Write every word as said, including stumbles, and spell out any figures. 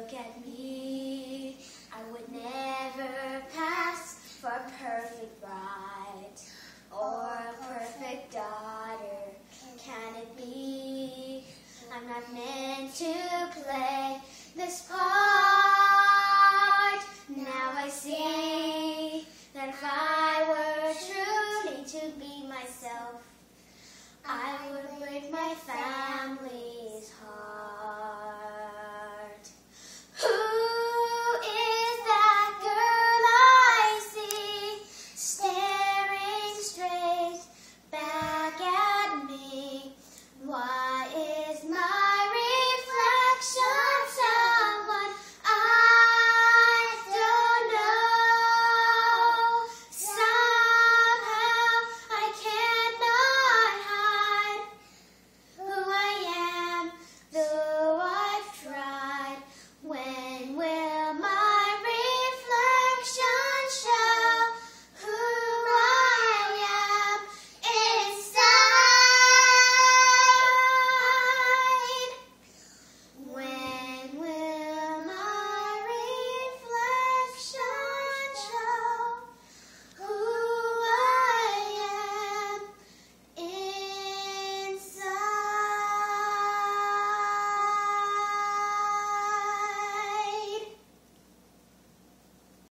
look at me. I would never pass for a perfect bride or a perfect daughter. Can it be? I'm not meant to play this part.